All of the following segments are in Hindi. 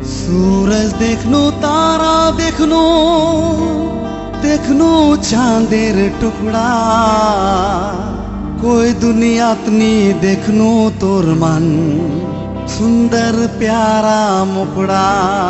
सूरज देखनु तारा देखनु देखनु चांदेर टुकड़ा कोई दुनियातनी देखनु तोर मन सुंदर प्यारा मुकड़ा।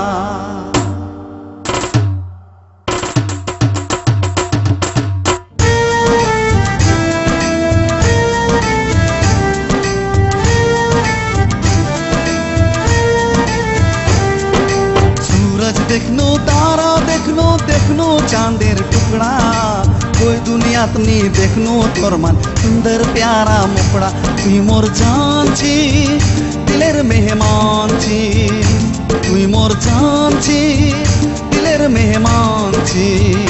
देखनो तारा देखनो देखनो चांदेर टुकड़ा कोई दुनियातनी देखनो तोर मन सुंदर प्यारा मुकड़ा। तुई मोर जान छी दिलेर मेहमान छी तुई मोर जान छी दिलेर मेहमान छी।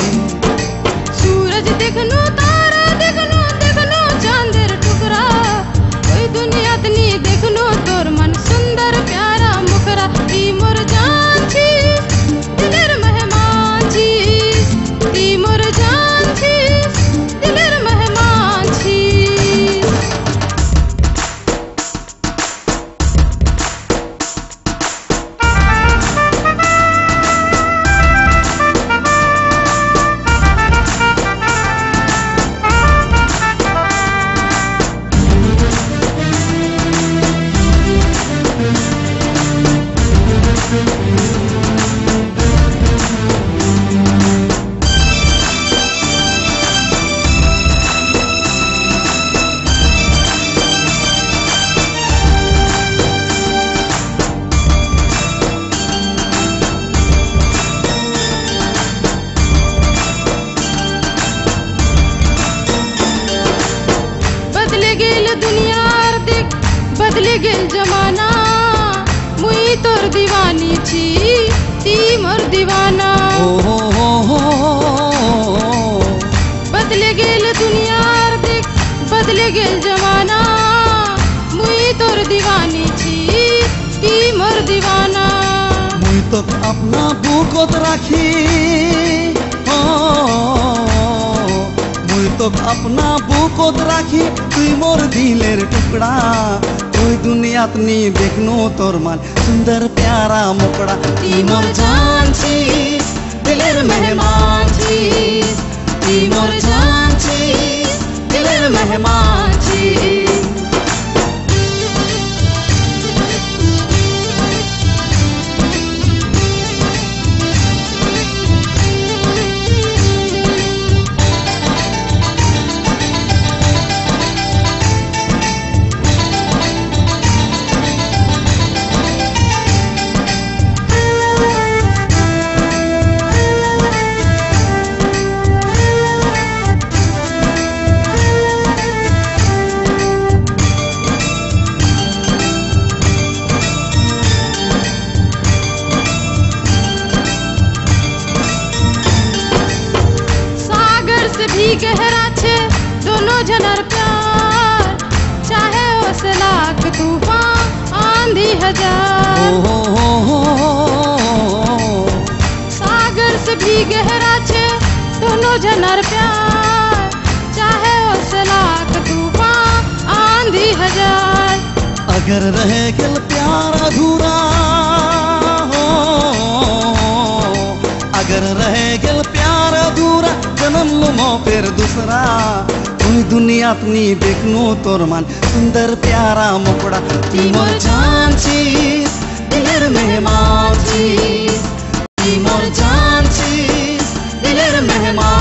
सूरज देखनो तारा देखनो देखनो चांदेर टुकड़ा कोई दुनियातनी देखनो तोर मन सुंदर प्यारा मुकड़ा। तुई मोर जान छी दिलेर मेहमान छी तुई मोर जान छी दिलेर मेहमान छी। बदले गेल जमाना मुई तोर दीवानी छी ती मोर दीवाना। बदले गेल दुनिया देख बदले गेल जमाना मुई तोर दीवानी छी ती मोर दीवाना। मुई तो अपना बुकोत राखी मुई तो अपना बुकोत राखी तुई मोर दिलेर टुकड़ा कोई दुनियातनी देखनो तोर मन सुंदर प्यारा मुकड़ा। तुई मोर जान छी दिलेर मेहमान छी तुई मोर जान छी दिलेर मेहमान छी। भी गहरा छे दोनों जनर प्यार चाहे ओसे लाख तूफान आंधी हजार। सागर से भी गहरा छे दोनों जनर प्यार चाहे ओसे लाख तूफान आंधी हजार। अगर रहे गल प्यार अधूरा अगर रहे गल प्यार अधूरा जन्म लुमो फिर दूसरा कोई दुनियातनी देखनो तोर मन सुंदर प्यारा मुकड़ा। तुई मोर जान छी दिलेर मेहमान छी तुई मोर जान छी दिलेर मेहमान।